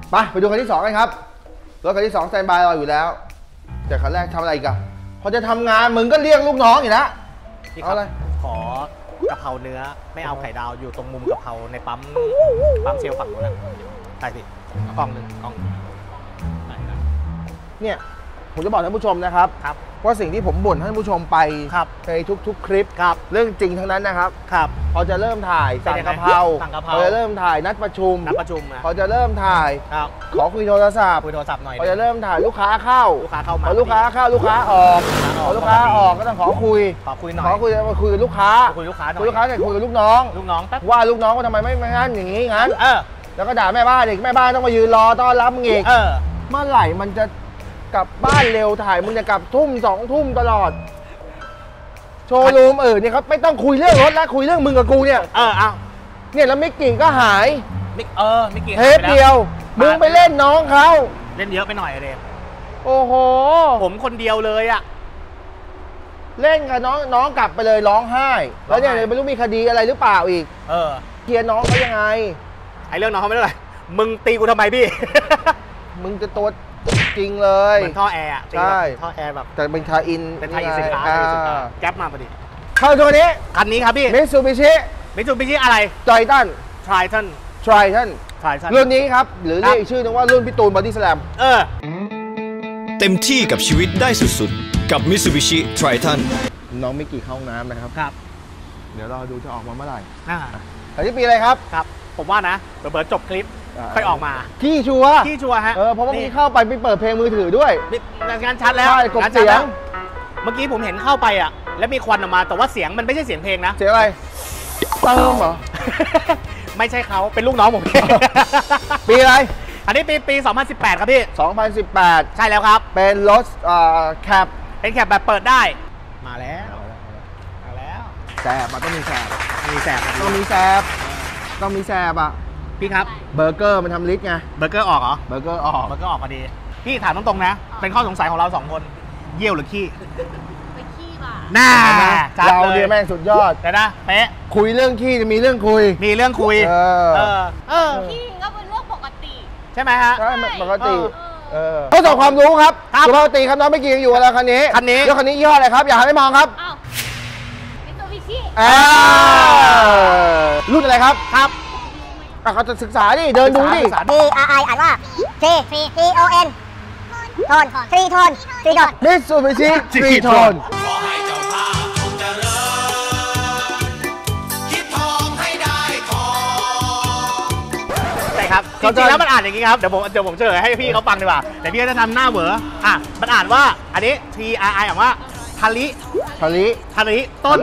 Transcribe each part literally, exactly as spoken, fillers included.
ไปไปดูคันที่สองกันครับรถคันที่สองสแตนบายรออยู่แล้วแต่คันแรกทำอะไรอีกอะพอจะทำงานมึงก็เรียกลูกน้องอีกแล้วเอาอะไรขอกะเพราเนื้อไม่เอาไข่ดาวอยู่ตรงมุมกะเพราในปั๊มปั๊มเชลฝั่งนู้นนะใช่สิกล่องหนึ่งกล่องเนี่ยผมจะบอกท่านผู้ชมนะครับว่าสิ่งที่ผมบ่นท่านผู้ชมไปในทุกๆคลิปเรื่องจริงทั้งนั้นนะครับพอจะเริ่มถ่ายสั่งกะเพราพอจะเริ่มถ่ายนัดประชุมนัดประชุมพอจะเริ่มถ่ายขอคุยโทรศัพท์คุยโทรศัพท์หน่อยพอจะเริ่มถ่ายลูกค้าเข้าลูกค้าเข้ามาพอลูกค้าเข้าลูกค้าออกพอลูกค้าออกก็ต้องขอคุยขอคุยหน่อยขอคุยมาคุยกับลูกค้าคุยลูกค้าหน่อยคุยลูกค้าแต่คุยกับลูกน้องลูกน้องว่าลูกน้องว่าทำไมไม่ไม่งั้นอย่างนี้งั้นเออแล้วก็ด่าแม่บ้านอีกแม่บ้านต้องมายืนรอต้อนรับมึงอีกเออเมื่อไหร่มันจะกลับบ้านเร็วถ่ายมึงจะกลับทุ่มสองทุ่มตลอดโชว์รูมเออเนี่ยครับไม่ต้องคุยเรื่องรถแล้วคุยเรื่องมึงกับกูเนี่ยเออเอาเนี่ยแล้วมิกกี้ก็หายมิกเออมิกกี้เทปเดียวมึงไปเล่นน้องเขาเล่นเยอะไปหน่อยเลยโอ้โหผมคนเดียวเลยอะเล่นกับน้องน้องกลับไปเลยร้องไห้แล้วเนี่ยไม่รู้มีคดีอะไรหรือเปล่าอีกเออเคลียร์น้องเขายังไงไอ้เรื่องน้องเขาไม่ได้เลยมึงตีกูทำไมพี่มึงจะตัวจริงเลยเหมือนท่อแอร์ใช่ท่อแอร์แบบแต่เป็นทาอินเป็นทาอินสินค้าแก๊ปมาพอดีเข้าตัวนี้คันนี้ครับพี่มิตซูบิชิมิตซูบิชิอะไรไททันไททันไททันไททันรุ่นนี้ครับหรือเรียกชื่อนึงว่ารุ่นพี่ตูนบอดี้สแลมเออเต็มที่กับชีวิตได้สุดๆกับ Mitsubishi Triton น้องมิกกี้เข้าห้องน้ำนะครับครับเดี๋ยวเราดูจะออกมาเมื่อไหร่อ่าอันนี้ปีอะไรครับครับผมว่านะเปิดจบคลิปค่อยออกมาขี้ชัวร์ขี้ชัวร์ฮะเออเพราะว่ามีเข้าไปไปเปิดเพลงมือถือด้วยงานชัดแล้วใช่กดเสียงเมื่อกี้ผมเห็นเข้าไปอ่ะแล้วมีควันออกมาแต่ว่าเสียงมันไม่ใช่เสียงเพลงนะเสียงอะไรเติมเหรอไม่ใช่เขาเป็นลูกน้องผมปีอะไรอันนี้ปีปีสองพันสิบแปดครับพี่สองพันสิบแปดใช่แล้วครับเป็นรถแคปเป็นแคปแบบเปิดได้มาแล้วมาแล้วแสบมันต้องมีแสบมีแสบต้องมีแสบต้องมีแสบอ่ะพี่ครับเบอร์เกอร์มันทำลิสต์ไงเบอร์เกอร์ออกเหรอเบอร์เกอร์ออกเบอร์เกอร์ออกพอดีพี่ถามตรงๆนะเป็นข้อสงสัยของเราสองคนเยี่ยวหรือขี้ไปขี้ป่ะน่าเราเนี่ยแม่งสุดยอดแต่นะเป๊ะคุยเรื่องขี้จะมีเรื่องคุยมีเรื่องคุยเออเออขี้ก็เป็นเรื่องปกติใช่ไหมฮะใช่ปกติเออทดสอบความรู้ครับสุภาพสตรีครับน้องไม่กี่ยังอยู่แล้วคันนี้คันนี้แล้วคันนี้ยี่ห้ออะไรครับอย่าให้มองครับอ้าวมิตซูบิชิรุ่นอะไรครับครับเขาจะศึกษาดิเดินดูดิ D R I อ่านว่า T T O N โทนทรีโทนทรีโทนมิตซูบิชิทรีโทนขอให้เจ้าภาพจงเจริญคิดทองให้ได้ทองใช่ครับจริงๆแล้วมันอ่านอย่างนี้ครับเดี๋ยวผมเดี๋ยวผมเฉลยให้พี่เขาฟังดีกว่าแต่พี่จะทำหน้าเหวออ่ะมันอ่านว่าอันนี้ T R I อ่านว่าทาริทาริทาริต้น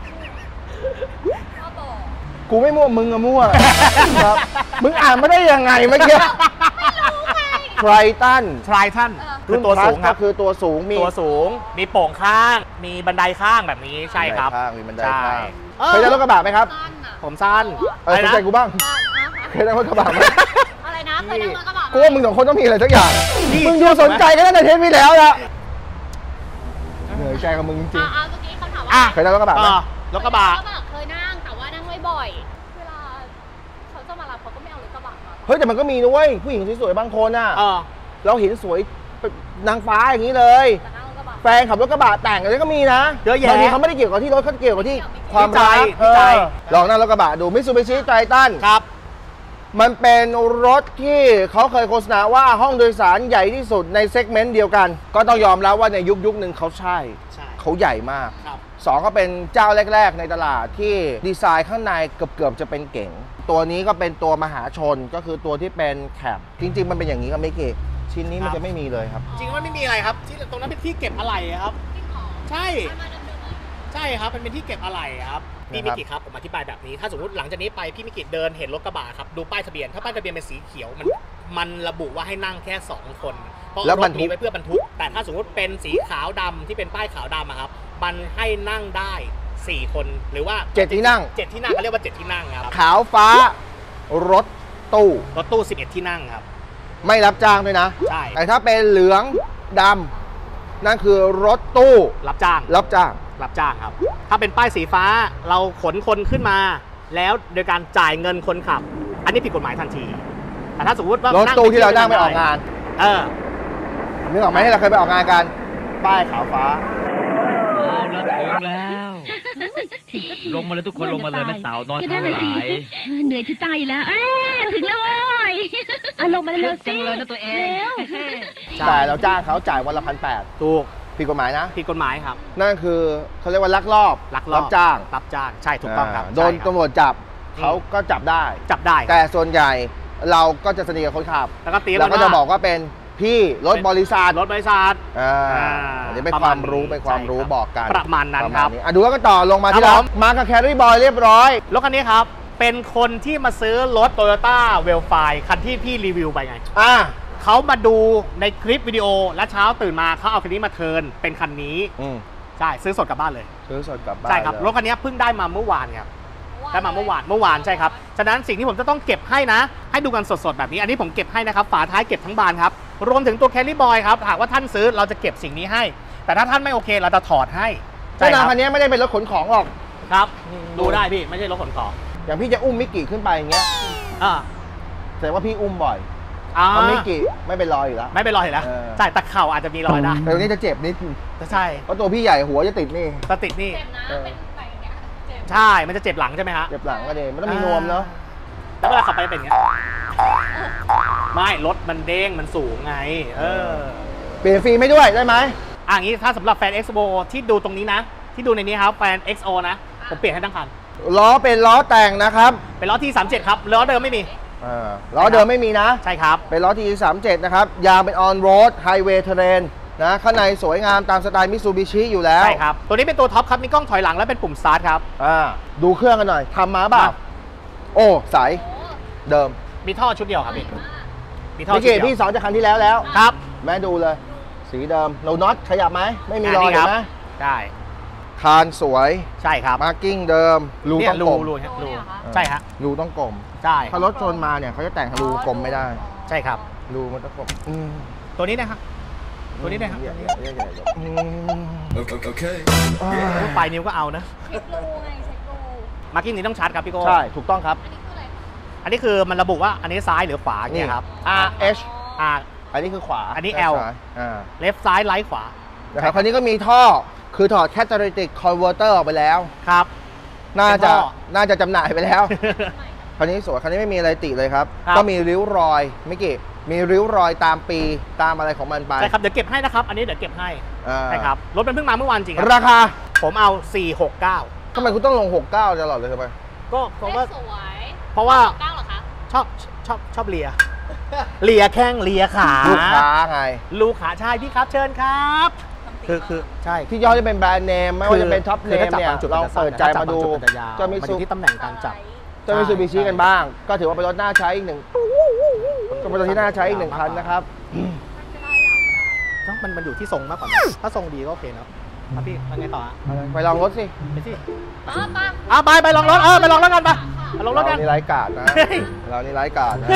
กูไม่มั่วมึงอะมั่วครับมึงอ่านไม่ได้ยังไงเมื่อกี้ไม่รู้ไงไททันไททันคือตัวสูงครับคือตัวสูงมีตัวสูงมีโป่งข้างมีบันไดข้างแบบนี้ใช่ครับมีบันไดข้างเคยได้รถกระบะไหมครับผมสั้นเออสนใจกูบ้างเคยได้รถกระบะไหมอะไรนะเคยได้รถกระบะกูว่ามึงสองคนต้องมีอะไรสักอย่างมึงดูสนใจกันตั้งแต่เทปที่แล้วละเหนื่อยใจกับมึงจริงอ่าเมื่อกี้เขาถามว่าเคยได้รถกระบะไหมรถกระบะเคยนั่งแต่ว่านั่งไม่บ่อยเวลาเขาจะมารับเขาก็ไม่เอารถกระบะมาเฮ้ยแต่มันก็มีนะเว้ยผู้หญิงสวยๆบางคนอ่ะเราเห็นสวยนางฟ้าอย่างนี้เลยแฟนขับรถกระบะแต่งอะไรก็มีนะเยอะแยะบางทีเขาไม่ได้เกี่ยวกับที่รถเขาเกี่ยวกับที่ความรักลองนั่งรถกระบะดูมิตซูบิชิไททันครับมันเป็นรถที่เขาเคยโฆษณาว่าห้องโดยสารใหญ่ที่สุดในเซกเมนต์เดียวกันก็ต้องยอมรับว่าในยุคยุคหนึ่งเขาใช่เขาใหญ่มากสองก็เป็นเจ้าแรกๆในตลาดที่ดีไซน์ข้างในเกือบๆจะเป็นเก๋งตัวนี้ก็เป็นตัวมหาชนก็คือตัวที่เป็นแคปจริงๆมันเป็นอย่างนี้ก็ไม่เก๋ชิ้นนี้มันจะไม่มีเลยครับจริงๆมันไม่มีอะไรครับที่ตรงนั้นเป็นที่เก็บอะไหล่ครับใช่ใช่ครับมันเป็นที่เก็บอะไหล่ครับพี่มิกิครับผมอธิบายแบบนี้ถ้าสมมติหลังจากนี้ไปพี่มิกิเดินเห็นรถกระบะครับดูป้ายทะเบียนถ้าป้ายทะเบียนเป็นสีเขียวมันมันระบุว่าให้นั่งแค่สองคนเพราะรถมีไว้เพื่อบรรทุกแต่ถ้าสมมติเป็นสีขาวดำที่เป็นป้ายขาวดำครับมันให้นั่งได้สี่คนหรือว่าเจ็ดที่นั่งเจ็ดที่นั่งเขาเรียกว่าเจ็ดที่นั่งครับขาวฟ้ารถตู้รถตู้สิบเอ็ดที่นั่งครับไม่รับจ้างด้วยนะใช่แต่ถ้าเป็นเหลืองดำนั่นคือรถตู้รับจ้างรับจ้างรับจ้างครับถ้าเป็นป้ายสีฟ้าเราขนคนขึ้นมาแล้วโดยการจ่ายเงินคนขับอันนี้ผิดกฎหมายทันทีแต่ถ้าสมมติว่ารถตู้ที่เรานั่งไปออกงานเออนึกออกไหมที่เราเคยไปออกงานกันป้ายขาวฟ้าเอาละถึงแล้ว ลงมาเลยทุกคนลงมาเลยแม่สาวน้อยทั้งหลายเหนื่อยที่ตายอยู่แล้ว เอ้ถึงแล้วโว้ยเอาลงมาเร็วสิเลยนะตัวเองแต่เราจ้างเขาจ่ายวันละพันแปดถูกผิดกฎหมายนะผิดกฎหมายครับนั่นคือเขาเรียกว่าลักลอบลักลอบจ้างรับจ้างใช่ถูกต้องครับโดนตำรวจจับเขาก็จับได้จับได้แต่ส่วนใหญ่เราก็จะสนิทกับคนขับแล้วก็ตีเราก็จะบอกว่าเป็นพี่รถบริษัทรถบริษัทอ่าอันนี้เป็นความรู้เป็นความรู้บอกกันประมาณนั้นครับอ่ะดูแล้วก็ต่อลงมาที่เรามากับแครี่บอยเรียบร้อยรถคันนี้ครับเป็นคนที่มาซื้อรถ Toyota w e l f i คันที่พี่รีวิวไปไงอ่าเขามาดูในคลิปวิดีโอและเช้าตื่นมาเขาเอาคันนี้มาเทิร์นเป็นคันนี้อืมใช่ซื้อสดกลับบ้านเลยซื้อสดกลับบ้านใช่ครับเลยรถคันนี้เพิ่งได้มาเมื่อวานครับได้มาเมื่อวานเมื่อวานใช่ครับฉะนั้นสิ่งที่ผมจะต้องเก็บให้นะ ให้ดูกันสดๆแบบนี้อันนี้ผมเก็บให้นะครับฝาท้ายเก็บทั้งบานครับรวมถึงตัวแครี่บอยครับหากว่าท่านซื้อเราจะเก็บสิ่งนี้ให้ แต่ถ้าท่านไม่โอเคเราจะถอดให้ใช่ครับคันนี้ไม่ได้เป็นรถขนของหรอกครับดูได้พี่ไม่ใช่รถขนของอย่างพี่จะอุ้มมิกกี้ขึ้นไปอย่างเงี้ยอ่าแสดงว่าพี่อุ้มบ่อยอ่าเพราะมิกกี้ไม่เป็นรอยอยู่แล้วไม่เป็นรอยแล้วเออใช่แต่เข่าอาจจะมีรอยได้แต่ตรงนี้จะเจ็บนิดใช่เพราะตัวพี่ใหญ่หัวจะติดนี่สติดนี่เจ็บนะเป็นไปอย่างเงี้ยเจ็บใช่มันจะเจ็บหลังใช่ไหมฮะเจ็บหลังก็ดีมันต้องมีนวมเนาะแล้วเวลาขับไปเป็นอย่างเงี้ยไม่รถมันเด้งมันสูงไง เออเปลี่ยนฟิล์มไม่ด้วยได้ไหมอ่ะงี้ถ้าสำหรับแฟน เอ็กซ์ โอ ที่ดูตรงนี้นะ ที่ดูในนี้ครับแฟน เอ็กซ์ โอ นะผมเปลี่ยนให้ทั้งคันล้อเป็นล้อแต่งนะครับเป็นล้อที่สามสิบเจ็ดครับล้อเดิมไม่มีอ่าล้อเดิมไม่มีนะใช่ครับเป็นล้อทีสามเจ็ดนะครับยางเป็นออนโรดไฮเวย์เทเรนนะข้างในสวยงามตามสไตล์มิตซูบิชิอยู่แล้วใช่ครับตัวนี้เป็นตัวท็อปครับมีกล้องถอยหลังและเป็นปุ่มสตาร์ทครับอ่าดูเครื่องกันหน่อยทำมาเปล่ามาโอ้ใสเดิมมีท่อชุดเดียวครับพี่มีท่อพี่ชุดเกเดีดยวพี่สอนจากคันที่แล้วแล้วครับแม่ดูเลย สีเดิมโนน็อตขยับไหมไม่มีรอยนี่เห็ครันไหมใช่คานสวยใช่ครับมาร์กิ้งเดิมรูเนี่ต้ยองรูกลมรูฮะรูเนี่ยเหรอคะใช่ฮะรูต้องกลมใช่ถ้ารถชนมาเนี่ยเขาจะแต่งรูกลมไม่ได้ใช่ครับรูมันต้องกลมอืมตัวนี้นะครับตัวนี้นะครับเดี๋ยวเดี๋ยวเดี๋ยวเดี๋ยวอืม Okay. อ่าปลายนิ้วก็เอานะเช็ครูไงเช็ครูมาร์กิ้งนี้ต้องชัดครับพี่โก้ใช่ถูกต้องครับอันนี้คืออะไรคะอันนี้คือมันระบุว่าอันนี้ซ้ายหรือขวาเนี่ยครับ R H R อันนี้คือขวาอันนี้ซ้าย L อ่า left ซ้ายไลท์ขวานะครับคันนี้ก็มีท่อคือถอด Catalytic Converter ออกไปแล้วครับน่าเป็นจะท่อน่าจะจำหน่ายไปแล้ว คันนี้สวยคันนี้ไม่มีอะไรติเลยครับครับก็มีริ้วรอยไม่กี่มีริ้วรอยตามปีตามอะไรของมันไปใช่ครับเดี๋ยวเก็บให้นะครับ อันนี้เดี๋ยวเก็บให้อ่าใช่ครับรถมันเพิ่งมาเมื่อวานจริงครับราคาผมเอา สี่หกเก้าทำไมคุณต้องลง หกสิบเก้าตลอดเลยทำไมก็เพราะว่าเลขสวยเพราะว่าเก้าเหรอคะชอบชอบชอบเลีย เลียแข้งเลียขาลูกค้าไงลูกขาใช่พี่ครับเชิญครับ คือคือใช่ที่ย่อจะเป็นแบรนด์เนมไม่ว่าจะเป็นท็อปเนคือมถ้าจับเนี่ยบางจุดลองมันจะสั้นเปิดใจมาดูถ้าจับบางจุดมันจะยาวจะมีมันอซูยู่ที่ตำแหน่งการจับจะมีซูบิชิใช่กันบ้าง ก็ถือว่าเป็นรถน่าใช้อีกหนึ่งก็เป็นรถที่น่าใช้อีกหนึ่งคันนะครับเนอะมันมันอยู่ที่ทรงมากกว่านะถ้าทรงดีก็โอเคเนาะครับพี่มันไงต่อฮะไปลองรถสิไปสิอ๋อปังอ่ะไปไปลองรถเออไปลองรถกันไปไปลองรถเรากันนี่ไร้กาดนะเฮ้ยเรานี่ไร้กาดนะ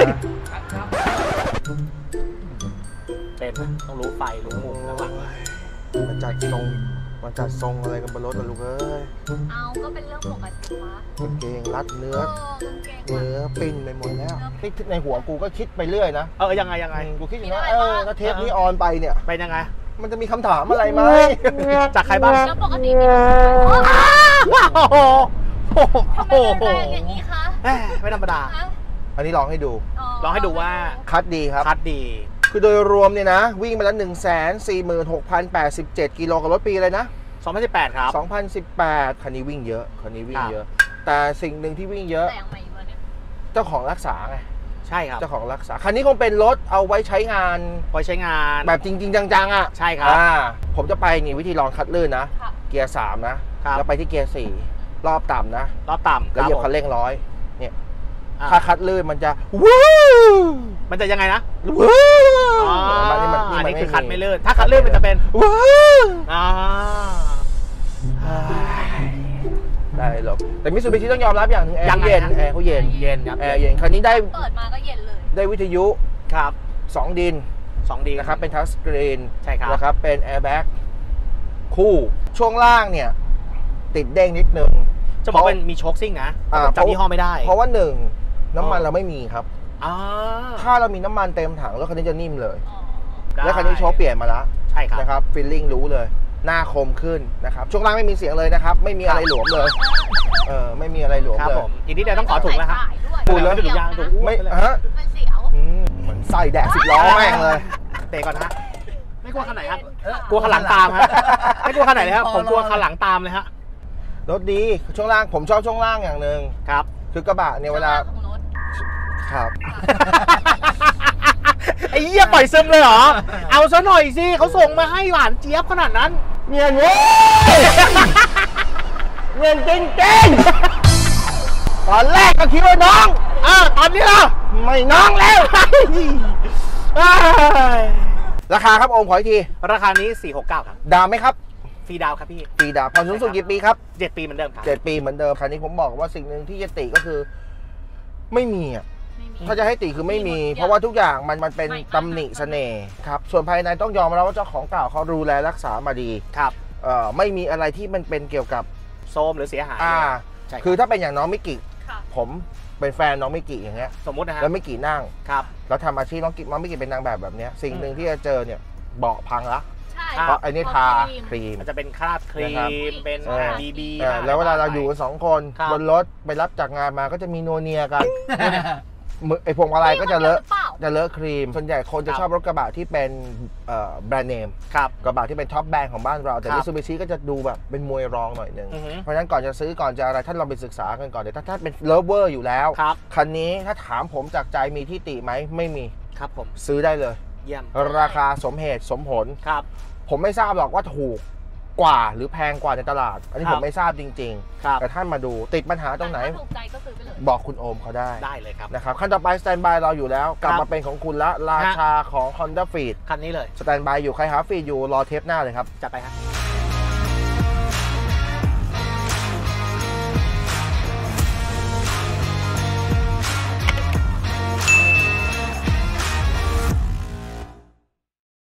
เป็นนะต้องรู้ไฟรู้มุมแล้วหลังมันจัดทรงมันจัดทรงอะไรกันบนรถอะลูกเอ้ยเอาก็เป็นเรื่องปกติวะกางเกงรัดเนื้อเออกางเกงเนื้อปิ้นไปหมดแล้วนี่ในหัวกูก็คิดไปเรื่อยนะเออยังไงยังไงกูคิดอย่างนี้เออถ้าเทปนี้ออนไปเนี่ยเป็นยังไงมันจะมีคำถามอะไรไหมจากใครบ้างแล้วปกติมีโอ้โอ้โหโอ้โหทำไมโอ้โหแรงอย่างนี้คะแหมไม่ธรรมดาฮะอันนี้ลองให้ดูลองให้ดูว่าคัดดีครับคัดดีคือโดยรวมเนี่ยนะ วิ่งไปแล้วหนึ่งแสนสี่หมื่นหกพันแปดสิบเจ็ดกิโลกับรถปีเลยนะสองพันสิบแปดครับสองพันสิบแปดคันนี้วิ่งเยอะคันนี้วิ่งเยอะ แต่สิ่งหนึ่งที่วิ่งเยอะแรงไหมวะเนี่ยเจ้าของรักษาไงใช่ครับเจ้าของรักษาคันนี้คงเป็นรถเอาไว้ใช้งานพอใช้งานแบบจริง ๆ จังๆอ่ะใช่ครับอ่าผมจะไปนี่วิธีลองคัดลื่นนะค่ะเกียร์สามนะครับ แล้วไปที่เกียร์สี่รอบต่ำนะรอบต่ำแล้วเหยียบคคัรับนเร่งร้อยเนี่ยอ่าถ้าคัดลื่นมันจะวู้มันจะยังไงนะวู้อ๋ออันนี้มันอันนี้คือมัคัดไม่ลื่นถ้าคัดลื่นมันจะเป็นวู้อ่าได้หรอกแต่มิตซูบิชิต้องยอมรับอย่างหนึงแอร์เขาเย็นแอร์เขาเย็นเย็นครับแอร์เย็นคันนี้ได้เปิดมาก็เย็นเลยได้วิทยุครับสองดินสองดีนะครับเป็นทัชสกรีนใช่ครับนะครับเป็นแอร์แบ็กคู่ช่วงล่างเนี่ยติดเด้งนิดนึงจะบอกเป็นมีโชคซิ่งนะอ่าจำยี่ห้อไม่ได้เพราะว่าหนึ่งน้ำมันเราไม่มีครับออ่าถ้าเรามีน้ำมันเต็มถังรถคันนี้จะนิ่มเลยได้แล้วคันนี้โชว์เปลี่ยนมาแล้วใช่ครับนะครับฟีลลิ่งรู้เลยหน้าคมขึ้นนะครับช่วงล่างไม่มีเสียงเลยนะครับไม่มีอะไรหลวมเลยเออไม่มีอะไรหลวมครับเลยผมอีกนิดเดียวต้องขอถุงแล้วครับพูดเลยไม่ดูยางดูไม่ฮะมันเสียวอืมเหมือนไส้แดกสิบล้อแม่งเลยเตะก่อนนะฮะไม่กลัวคันไหนครับกลัวคันหลังตามฮะไม่กลัวคันไหนเลยครับผมกลัวคันหลังตามเลยฮะรถดีช่วงล่างผมชอบช่วงล่างอย่างหนึ่งครับคือกระบะเนี่ยเวลาของรถครับไอ้เหี้ยปล่อยซึมเลยเหรอเอาซะหน่อยสิเขาส่งมาให้หวานเจี๊ยบขนาดนั้นเงินเว้ยเงินจริงๆตอนแรกก็คิดว่าน้องอ่าตอนนี้ล่ะไม่น้องแล้วเอ้ยราคาครับโอมขออีกทีราคานี้สี่หกเก้าครับดาวไหมครับฟรีดาวครับพี่ปีดาวผ่อนสูงสุดกี่ปีครับเจ็ดปีเหมือนเดิมครับเจ็ดปีเหมือนเดิมคราวนี้ผมบอกว่าสิ่งหนึ่งที่จะติก็คือ ไม่มีอ่ะถ้าจะให้ติคือไม่มี เพราะว่าทุกอย่างมันมันเป็นตำหนิเสน่ห์ครับส่วนภายในต้องยอมรับว่าเจ้าของเก่าเขาดูแลรักษามาดีครับเอ่อไม่มีอะไรที่มันเป็นเกี่ยวกับโซมหรือเสียหายอ่าใช่รับคือถ้าเป็นอย่างน้องมิกิค่ะผมเป็นแฟนน้องมิกิอย่างเงี้ยสมมุตินะฮะแล้วมิกินั่งครับแล้วทำอาชีพน้องกิน้องมิกิเป็นนางแบบแบบเนี้ยสิ่งหนึ่งที่จะเจอเนี่ยเบาะพังละใช่เพราะไอ้นี่ทาครีมมันจะเป็นคราบครีนะครับมเป็นเออบีบีเออแล้วเวลาเราอยู่กันสองคนครับบนรถไปรับจากงานมาก็จะมีโนวเนียกันมือไอ้พวงมาลัยก็จะเลอะจะเลอะครีม ส่วนใหญ่คนจะชอบรถกระบะที่เป็นเอ่อแบรนด์เนมครับกระบะที่เป็นท็อปแบรนด์ของบ้านเราแต่ครับมิตซูบิชิก็จะดูแบบเป็นมวยรองหน่อยหนึงอือฮึเพราะฉะนั้นก่อนจะซื้อก่อนจะอะไรท่านลองไปศึกษากันก่อนเดี๋ยวถ้าท่านเป็นเลิฟเวอร์อยู่แล้วครับคันนี้ถ้าถามผมจากใจมีที่ติไหมไม่มีครับผมซื้อได้เลยเยี่ยมราคาสมเหตุสมผลครับผมไม่ทราบหรอกว่าถูกกว่าหรือแพงกว่าในตลาด อันนี้ครัผบมไม่ทราบจริงครับๆ แต่ท่านมาดูติดปัญหาตรงไหนแต่ถ้าถูกใจก็ซื้อไปเลยบอกคุณโอมเขาได้ได้เลยครับนะครับขั้นต่อไปสแตนบายเราอยู่แล้ว กลับครับมาเป็นของคุณละราชาของ Honda Freed คันนี้เลยสแตนบายอยู่ใครหาฟีดอยู่รอเทปหน้าเลยครับจัดไปครับ